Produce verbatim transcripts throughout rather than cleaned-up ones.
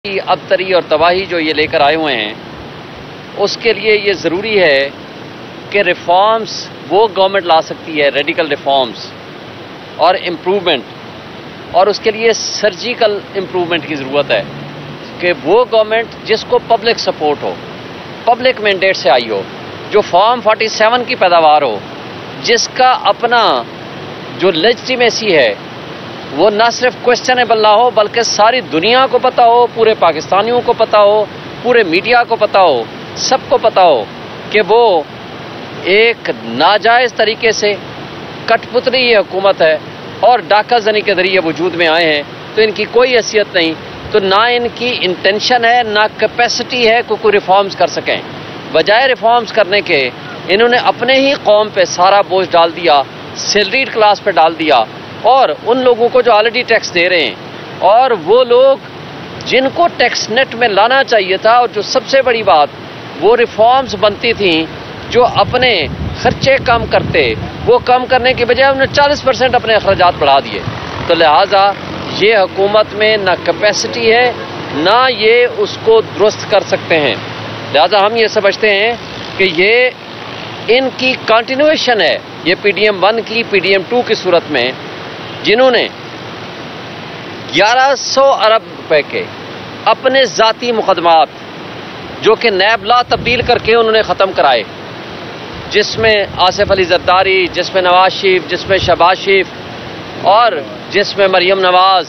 ابتری اور تباہی جو یہ لے کر آئے ہوئے ہیں، اس کے لیے یہ ضروری ہے کہ ریفارمز وہ گورنمنٹ لا سکتی ہے، ریڈیکل ریفارمز اور امپروومنٹ، اور اس کے لیے سرجیکل امپروومنٹ کی ضرورت ہے کہ وہ گورنمنٹ جس کو پبلک سپورٹ ہو، پبلک مینڈیٹ سے آئی ہو، جو فارم فورٹی سیون کی پیداوار ہو، جس کا اپنا جو لیجٹیمیسی ہے وہ نہ صرف کوشچنیبل نہ ہو بلکہ ساری دنیا کو پتہ ہو، پورے پاکستانیوں کو پتہ ہو، پورے میڈیا کو پتہ ہو، سب کو پتہ ہو کہ وہ ایک ناجائز طریقے سے کٹ پتلی یہ حکومت ہے اور ڈاکہ زنی کے ذریعے وجود میں آئے ہیں، تو ان کی کوئی حیثیت نہیں، تو نہ ان کی انٹینشن ہے نہ کیپیسٹی ہے کہ کوئی ریفارمز کر سکیں۔ بجائے ریفارمز کرنے کے انہوں نے اپنے ہی قوم پہ سارا بوجھ ڈال دیا، سیلریڈ کلاس پہ ڈال دیا، اور ان لوگوں کو جو آلریڈی ٹیکس دے رہے ہیں، اور وہ لوگ جن کو ٹیکس نیٹ میں لانا چاہیے تھا، اور جو سب سے بڑی بات وہ ریفارمز بنتی تھیں جو اپنے خرچے کم کرتے، وہ کم کرنے کی بجائے انہوں نے چالیس پرسنٹ اپنے اخراجات بڑھا دیے۔ تو لہٰذا یہ حکومت میں نہ کیپیسٹی ہے نہ یہ اس کو درست کر سکتے ہیں۔ لہٰذا ہم یہ سمجھتے ہیں کہ یہ ان کی کنٹینویشن ہے، یہ پی ڈی ایم ون کی، پی ڈی ایم ٹو کی صورت میں، جنہوں نے گیارہ سو ارب روپے کے اپنے ذاتی مقدمات جو کہ نیب لا تبدیل کر کے انہوں نے ختم کرائے، جس میں آصف علی زرداری، جس میں نواز شریف، جس میں شہباز شریف، اور جس میں مریم نواز،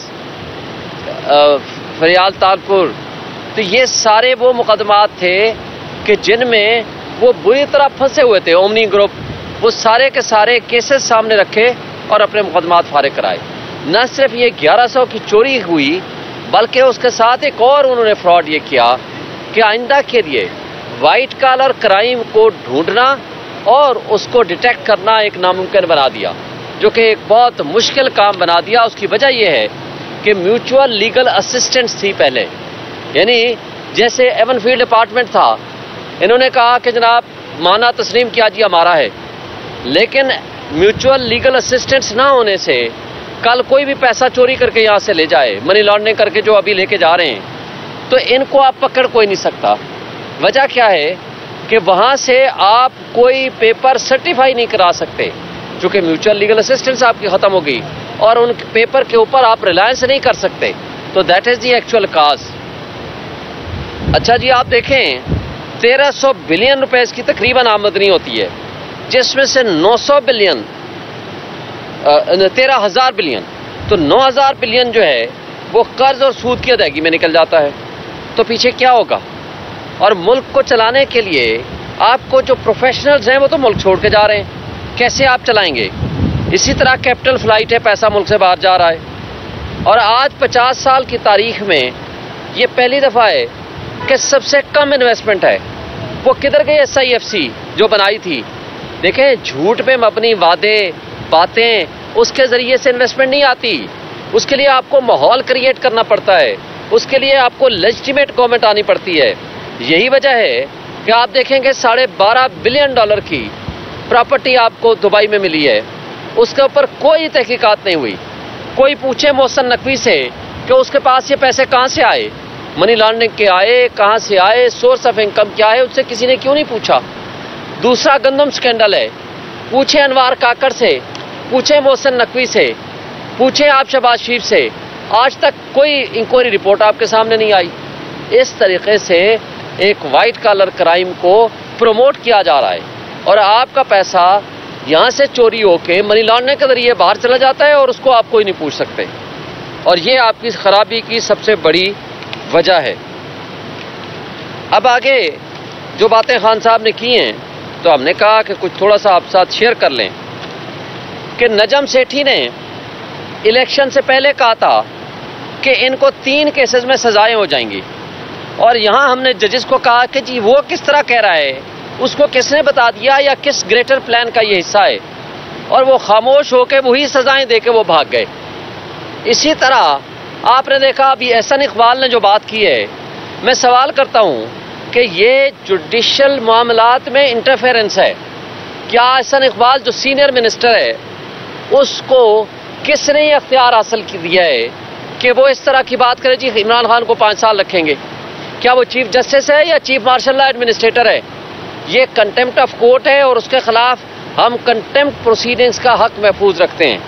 فریال تالپور، تو یہ سارے وہ مقدمات تھے کہ جن میں وہ بری طرح پھنسے ہوئے تھے، اومنی گروپ، وہ سارے کے سارے کیسز سامنے رکھے اور اپنے مقدمات فارغ کرائے۔ نہ صرف یہ گیارہ سو کی چوری ہوئی بلکہ اس کے ساتھ ایک اور انہوں نے فراڈ یہ کیا کہ آئندہ کے لیے وائٹ کالر کرائم کو ڈھونڈنا اور اس کو ڈیٹیکٹ کرنا ایک ناممکن بنا دیا، جو کہ ایک بہت مشکل کام بنا دیا۔ اس کی وجہ یہ ہے کہ میوچول لیگل اسسٹنس تھی پہلے، یعنی جیسے ایون فیلڈ ڈپارٹمنٹ تھا، انہوں نے کہا کہ جناب مانا تسلیم کیا جی ہمارا ہے، لیکن میوچول لیگل اسسٹنس نہ ہونے سے کل کوئی بھی پیسہ چوری کر کے یہاں سے لے جائے، منی لانڈرنگ کر کے جو ابھی لے کے جا رہے ہیں، تو ان کو آپ پکڑ کوئی نہیں سکتا۔ وجہ کیا ہے کہ وہاں سے آپ کوئی پیپر سرٹیفائی نہیں کرا سکتے، چونکہ میوچول لیگل اسسٹنس آپ کی ختم ہو گئی اور ان پیپر کے اوپر آپ ریلائنس نہیں کر سکتے، تو that is the actual cause. اچھا جی، آپ دیکھیں تیرہ سو بلین روپے اس کی تقریباً آمدنی ہوتی ہے، جس میں سے نو سو بلین تیرہ ہزار بلین تو نو ہزار بلین جو ہے وہ قرض اور سود کی ادائیگی میں نکل جاتا ہے۔ تو پیچھے کیا ہوگا؟ اور ملک کو چلانے کے لیے آپ کو جو پروفیشنلز ہیں وہ تو ملک چھوڑ کے جا رہے ہیں، کیسے آپ چلائیں گے؟ اسی طرح کیپٹل فلائٹ ہے، پیسہ ملک سے باہر جا رہا ہے، اور آج پچاس سال کی تاریخ میں یہ پہلی دفعہ ہے کہ سب سے کم انویسٹمنٹ ہے۔ وہ کدھر گئی ایس آئی ایف سی جو بنائی تھی؟ دیکھیں، جھوٹ پہ مبنی وعدے، باتیں، اس کے ذریعے سے انویسٹمنٹ نہیں آتی، اس کے لیے آپ کو ماحول کریٹ کرنا پڑتا ہے، اس کے لیے آپ کو لیجٹیمیٹ گورنمنٹ آنی پڑتی ہے۔ یہی وجہ ہے کہ آپ دیکھیں کہ ساڑھے بارہ بلین ڈالر کی پراپرٹی آپ کو دبئی میں ملی ہے، اس کے اوپر کوئی تحقیقات نہیں ہوئی۔ کوئی پوچھے محسن نقوی سے کہ اس کے پاس یہ پیسے کہاں سے آئے، منی لانڈرنگ کے آئے، کہاں سے آئے، سورس آف انکم کیا ہے، اس سے کسی نے کیوں نہیں پوچھا؟ دوسرا گندم سکینڈل ہے، پوچھیں انوار کاکڑ سے، پوچھیں محسن نقوی سے، پوچھیں آپ شہباز شریف سے، آج تک کوئی انکوائری رپورٹ آپ کے سامنے نہیں آئی۔ اس طریقے سے ایک وائٹ کالر کرائم کو پروموٹ کیا جا رہا ہے، اور آپ کا پیسہ یہاں سے چوری ہو کے منی لانڈرنگ کے ذریعے باہر چلا جاتا ہے، اور اس کو آپ کوئی نہیں پوچھ سکتے، اور یہ آپ کی خرابی کی سب سے بڑی وجہ ہے۔ اب آگے جو باتیں خان صاحب نے کی ہیں تو ہم نے کہا کہ کچھ تھوڑا سا آپ ساتھ شیئر کر لیں کہ نجم سیٹھی نے الیکشن سے پہلے کہا تھا کہ ان کو تین کیسز میں سزائیں ہو جائیں گی، اور یہاں ہم نے ججز کو کہا کہ جی وہ کس طرح کہہ رہا ہے، اس کو کس نے بتا دیا یا کس گریٹر پلان کا یہ حصہ ہے، اور وہ خاموش ہو کے وہی سزائیں دے کے وہ بھاگ گئے۔ اسی طرح آپ نے دیکھا ابھی احسن اقبال نے جو بات کی ہے، میں سوال کرتا ہوں کہ یہ جوڈیشل معاملات میں انٹرفیرنس ہے کیا؟ احسن اقبال جو سینئر منسٹر ہے، اس کو کس نے یہ اختیار حاصل دیا ہے کہ وہ اس طرح کی بات کرے جی عمران خان کو پانچ سال رکھیں گے. کیا وہ چیف جسٹس ہے یا چیف مارشل لا ایڈمنسٹریٹر ہے؟ یہ کنٹمپٹ آف کورٹ ہے اور اس کے خلاف ہم کنٹمپٹ پروسیڈنگز کا حق محفوظ رکھتے ہیں.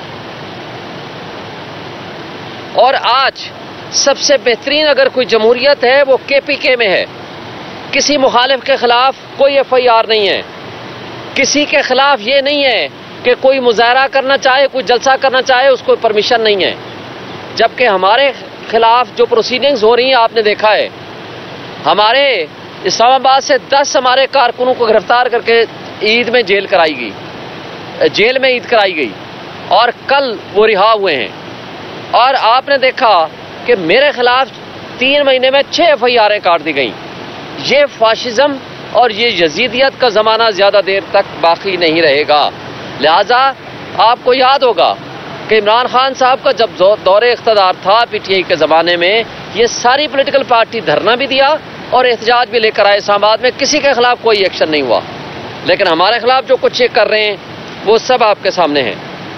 اور آج سب سے بہترین اگر کوئی جمہوریت ہے وہ کے پی کے میں ہے. کسی مخالف کے خلاف کوئی ایف آئی آر نہیں ہے. کسی کے خلاف یہ نہیں ہے کہ کوئی مظاہرہ کرنا چاہے، کوئی جلسہ کرنا چاہے، اس کو پرمیشن نہیں ہے. جبکہ ہمارے خلاف جو پروسیڈنگز ہو رہی ہیں آپ نے دیکھا ہے، ہمارے اسلام آباد سے دس ہمارے کارکنوں کو گرفتار کر کے عید میں جیل کرائی گئی، جیل میں عید کرائی گئی اور کل وہ رہا ہوئے ہیں. اور آپ نے دیکھا کہ میرے خلاف تین مہینے میں چھ ایف آئی آریں کاٹ دی گئیں. یہ فاشزم اور یہ یزیدیت کا زمانہ زیادہ دیر تک باقی نہیں رہے گا. لہذا آپ کو یاد ہوگا کہ عمران خان صاحب کا جب دور اقتدار تھا پی ٹی آئی کے زمانے میں، یہ ساری پولیٹیکل پارٹی دھرنا بھی دیا اور احتجاج بھی لے کر آئے اسلام آباد میں. کسی کے خلاف کوئی ایکشن نہیں ہوا. لیکن ہمارے خلاف جو کچھ یہ کر رہے ہیں وہ سب آپ کے سامنے ہیں.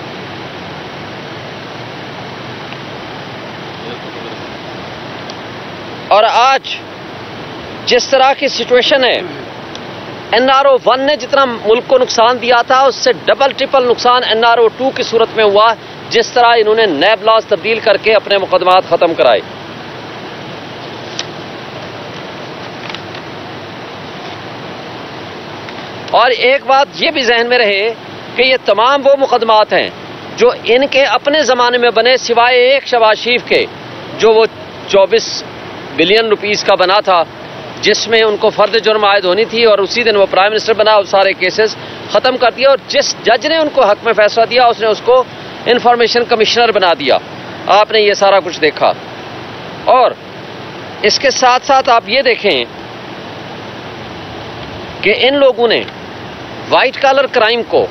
اور آج جس طرح کی سچویشن ہے، این آر او ون نے جتنا ملک کو نقصان دیا تھا اس سے ڈبل ٹرپل نقصان این آر او ٹو کی صورت میں ہوا، جس طرح انہوں نے نیب لاز تبدیل کر کے اپنے مقدمات ختم کرائے. اور ایک بات یہ بھی ذہن میں رہے کہ یہ تمام وہ مقدمات ہیں جو ان کے اپنے زمانے میں بنے، سوائے ایک شہباز شریف کے جو وہ چوبیس بلین روپیز کا بنا تھا، جس میں ان کو فرد جرم عائد ہونی تھی اور اسی دن وہ پرائم منسٹر بنا اور سارے کیسز ختم کر دیا. اور جس جج نے ان کو حق میں فیصلہ دیا اس نے اس کو انفارمیشن کمشنر بنا دیا. آپ نے یہ سارا کچھ دیکھا. اور اس کے ساتھ ساتھ آپ یہ دیکھیں کہ ان لوگوں نے وائٹ کالر کرائم کو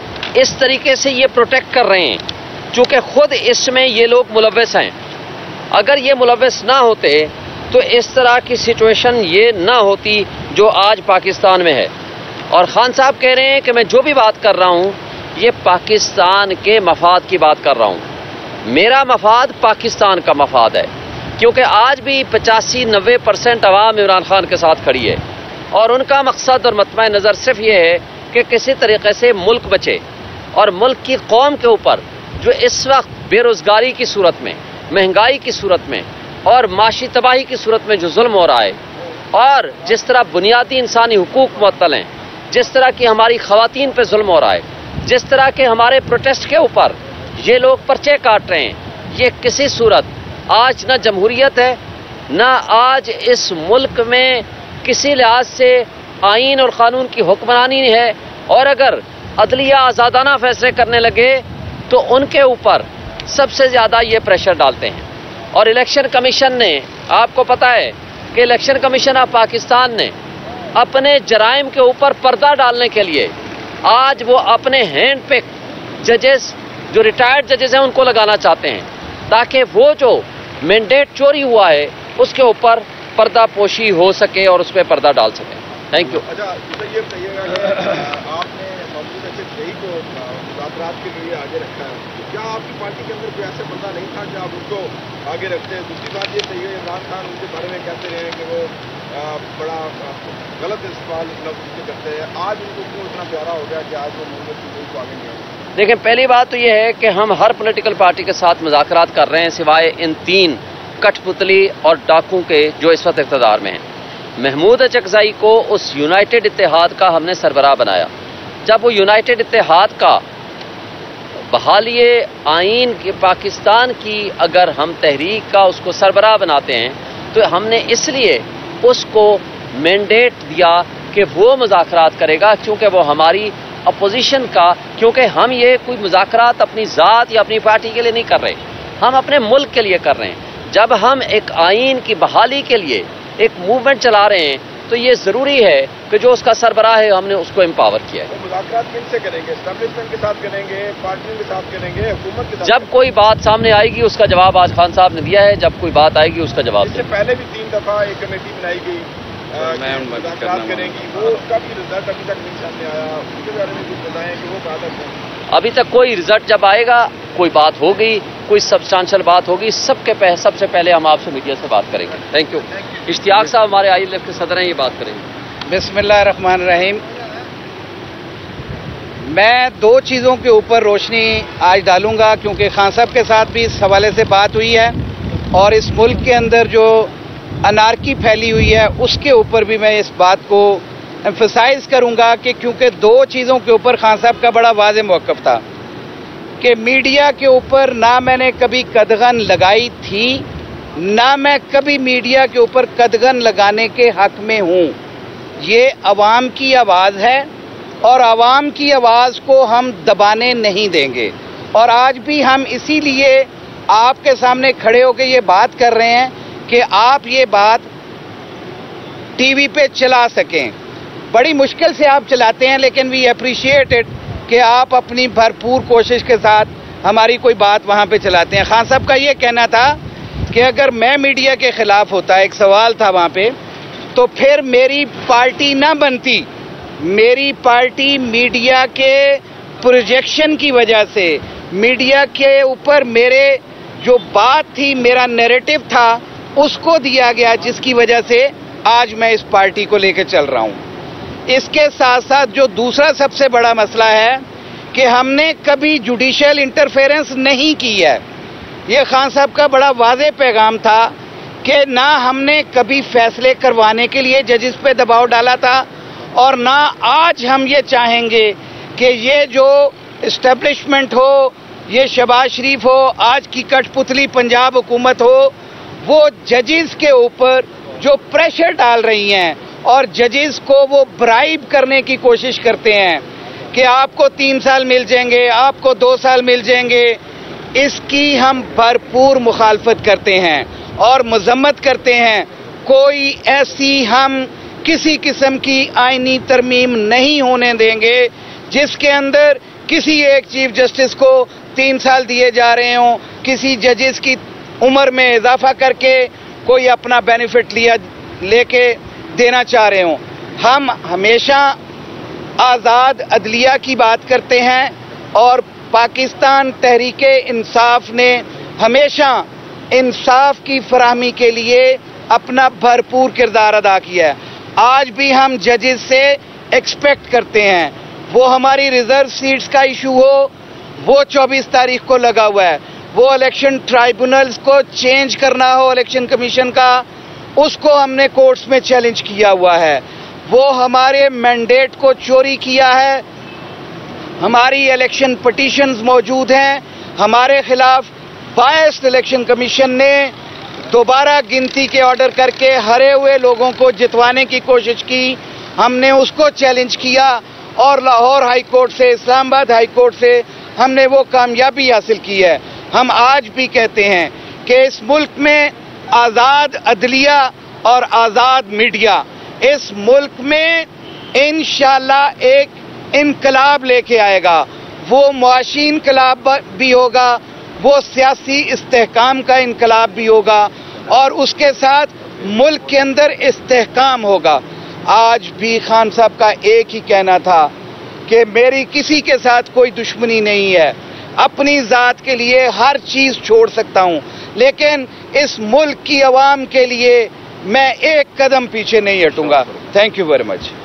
اس طریقے سے یہ پروٹیکٹ کر رہے ہیں چونکہ خود اس میں یہ لوگ ملوث ہیں. اگر یہ ملوث نہ ہوتے تو اس طرح کی سچویشن یہ نہ ہوتی جو آج پاکستان میں ہے. اور خان صاحب کہہ رہے ہیں کہ میں جو بھی بات کر رہا ہوں یہ پاکستان کے مفاد کی بات کر رہا ہوں. میرا مفاد پاکستان کا مفاد ہے، کیونکہ آج بھی پچاسی نوے پرسنٹ عوام عمران خان کے ساتھ کھڑی ہے اور ان کا مقصد اور مطمع نظر صرف یہ ہے کہ کسی طریقے سے ملک بچے اور ملک کی قوم کے اوپر جو اس وقت بے روزگاری کی صورت میں، مہنگائی کی صورت میں اور معاشی تباہی کی صورت میں جو ظلم ہو رہا ہے اور جس طرح بنیادی انسانی حقوق معطل ہیں، جس طرح کی ہماری خواتین پہ ظلم ہو رہا ہے، جس طرح کے ہمارے پروٹیسٹ کے اوپر یہ لوگ پرچے کاٹ رہے ہیں، یہ کسی صورت آج نہ جمہوریت ہے، نہ آج اس ملک میں کسی لحاظ سے آئین اور قانون کی حکمرانی ہے. اور اگر عدلیہ آزادانہ فیصلے کرنے لگے تو ان کے اوپر سب سے زیادہ یہ پریشر ڈالتے ہیں. اور الیکشن کمیشن نے، آپ کو پتہ ہے کہ الیکشن کمیشن آف پاکستان نے اپنے جرائم کے اوپر پردہ ڈالنے کے لیے آج وہ اپنے ہینڈ پک ججز جو ریٹائرڈ ججز ہیں ان کو لگانا چاہتے ہیں تاکہ وہ جو مینڈیٹ چوری ہوا ہے اس کے اوپر پردہ پوشی ہو سکے اور اس پہ پردہ ڈال سکے. Thank you. اچھا یہ کہیے گا کہ آپ نے محمود اچک زئی کو مذاکرات کے لیے آگے رکھا ہے، کیا آپ کی پارٹی کے اندر کوئی ایسا بندہ نہیں تھا کہ آپ ان کو آگے رکھتے ہیں؟ دوسری بات یہ کہیے عمران خان ان کے بارے میں کہتے رہے ہیں کہ وہ بڑا غلط استعمال لفظ کرتے ہیں، آج ان کو کیوں اتنا پیارا ہو گیا کہ آج وہ محمود اچک زئی کو آگے نہیں آئے؟ دیکھیں، پہلی بات تو یہ ہے کہ ہم ہر پولیٹیکل پارٹی کے ساتھ مذاکرات کر رہے ہیں سوائے ان تین کٹ پتلی اور ڈاکوں کے جو اس وقت اقتدار میں ہیں. محمود اچک زئی کو اس یونائٹڈ اتحاد کا ہم نے سربراہ بنایا. جب وہ یونائٹڈ اتحاد کا بحالی آئین کے پاکستان کی اگر ہم تحریک کا اس کو سربراہ بناتے ہیں تو ہم نے اس لیے اس کو مینڈیٹ دیا کہ وہ مذاکرات کرے گا، کیونکہ وہ ہماری اپوزیشن کا، کیونکہ ہم یہ کوئی مذاکرات اپنی ذات یا اپنی پارٹی کے لیے نہیں کر رہے، ہم اپنے ملک کے لیے کر رہے ہیں. جب ہم ایک آئین کی بحالی کے لیے ایک موومنٹ چلا رہے ہیں تو یہ ضروری ہے کہ جو اس کا سربراہ ہے ہم نے اس کو امپاور کیا ہے. وہ مذاکرات کن سے کریں گے؟ اسٹیبلشمنٹ کے ساتھ کریں گے، پارٹیوں کے ساتھ کریں گے، حکومت کے ساتھ؟ جب کوئی بات سامنے آئے گی اس کا جواب آج خان صاحب نے دیا ہے. جب کوئی بات آئے گی اس کا جواب. اس سے پہلے بھی تین دفعہ ایک کمیٹی بنائی گئی مذاکرات کریں گی، وہ اس کا بھی رزلٹ ابھی تک نہیں سامنے آیا. اس کے بارے میں کچھ بتائیں کہ وہ کہاں تک ہے؟ ابھی تک کوئی رزلٹ جب آئے گا، کوئی بات ہوگی کوئی سبسٹانشل بات ہوگی سب کے پہ, سب سے پہلے ہم آپ سے میڈیا سے بات کریں گے. Thank you. اشتیاق صاحب ہمارے آئی ایل ایف کے صدر ہیں, یہ بات کریں گے. بسم اللہ الرحمن الرحیم. میں دو چیزوں کے اوپر روشنی آج ڈالوں گا کیونکہ خان صاحب کے ساتھ بھی اس حوالے سے بات ہوئی ہے اور اس ملک کے اندر جو انارکی پھیلی ہوئی ہے اس کے اوپر بھی میں اس بات کو ایمفسائز کروں گا کہ کیونکہ دو چیزوں کے اوپر خان صاحب کا بڑا واضح موقف تھا کہ میڈیا کے اوپر نہ میں نے کبھی قدغن لگائی تھی نہ میں کبھی میڈیا کے اوپر قدغن لگانے کے حق میں ہوں. یہ عوام کی آواز ہے اور عوام کی آواز کو ہم دبانے نہیں دیں گے اور آج بھی ہم اسی لیے آپ کے سامنے کھڑے ہو کے یہ بات کر رہے ہیں کہ آپ یہ بات ٹی وی پہ چلا سکیں. بڑی مشکل سے آپ چلاتے ہیں لیکن وی اپریشیٹ اٹ کہ آپ اپنی بھرپور کوشش کے ساتھ ہماری کوئی بات وہاں پہ چلاتے ہیں. خان صاحب کا یہ کہنا تھا کہ اگر میں میڈیا کے خلاف ہوتا, ایک سوال تھا وہاں پہ, تو پھر میری پارٹی نہ بنتی. میری پارٹی میڈیا کے پروجیکشن کی وجہ سے, میڈیا کے اوپر میرے جو بات تھی, میرا نیریٹو تھا, اس کو دیا گیا جس کی وجہ سے آج میں اس پارٹی کو لے کے چل رہا ہوں. اس کے ساتھ ساتھ جو دوسرا سب سے بڑا مسئلہ ہے کہ ہم نے کبھی جوڈیشل انٹرفیرنس نہیں کی ہے. یہ خان صاحب کا بڑا واضح پیغام تھا کہ نہ ہم نے کبھی فیصلے کروانے کے لیے ججز پہ دباؤ ڈالا تھا اور نہ آج ہم یہ چاہیں گے کہ یہ جو اسٹیبلشمنٹ ہو, یہ شہباز شریف ہو, آج کی کٹ پتلی پنجاب حکومت ہو, وہ ججز کے اوپر جو پریشر ڈال رہی ہیں اور ججز کو وہ برائب کرنے کی کوشش کرتے ہیں کہ آپ کو تین سال مل جائیں گے, آپ کو دو سال مل جائیں گے, اس کی ہم بھرپور مخالفت کرتے ہیں اور مذمت کرتے ہیں. کوئی ایسی ہم کسی قسم کی آئینی ترمیم نہیں ہونے دیں گے جس کے اندر کسی ایک چیف جسٹس کو تین سال دیے جا رہے ہوں, کسی ججز کی عمر میں اضافہ کر کے کوئی اپنا بینیفٹ لیا لے کے دینا چاہ رہے ہوں. ہم ہمیشہ آزاد عدلیہ کی بات کرتے ہیں اور پاکستان تحریک انصاف نے ہمیشہ انصاف کی فراہمی کے لیے اپنا بھرپور کردار ادا کیا ہے. آج بھی ہم ججز سے ایکسپیکٹ کرتے ہیں, وہ ہماری ریزرو سیٹس کا ایشو ہو, وہ چوبیس تاریخ کو لگا ہوا ہے, وہ الیکشن ٹرائبونلز کو چینج کرنا ہو الیکشن کمیشن کا, اس کو ہم نے کورٹس میں چیلنج کیا ہوا ہے. وہ ہمارے مینڈیٹ کو چوری کیا ہے, ہماری الیکشن پٹیشنز موجود ہیں ہمارے خلاف. بائسڈ الیکشن کمیشن نے دوبارہ گنتی کے آرڈر کر کے ہرے ہوئے لوگوں کو جتوانے کی کوشش کی, ہم نے اس کو چیلنج کیا اور لاہور ہائی کورٹ سے, اسلام آباد ہائی کورٹ سے ہم نے وہ کامیابی حاصل کی ہے. ہم آج بھی کہتے ہیں کہ اس ملک میں آزاد عدلیہ اور آزاد میڈیا اس ملک میں انشاءاللہ ایک انقلاب لے کے آئے گا. وہ معاشی انقلاب بھی ہوگا, وہ سیاسی استحکام کا انقلاب بھی ہوگا اور اس کے ساتھ ملک کے اندر استحکام ہوگا. آج بھی خان صاحب کا ایک ہی کہنا تھا کہ میری کسی کے ساتھ کوئی دشمنی نہیں ہے, اپنی ذات کے لیے ہر چیز چھوڑ سکتا ہوں, لیکن اس ملک کی عوام کے لیے میں ایک قدم پیچھے نہیں ہٹوں گا. Thank you very much.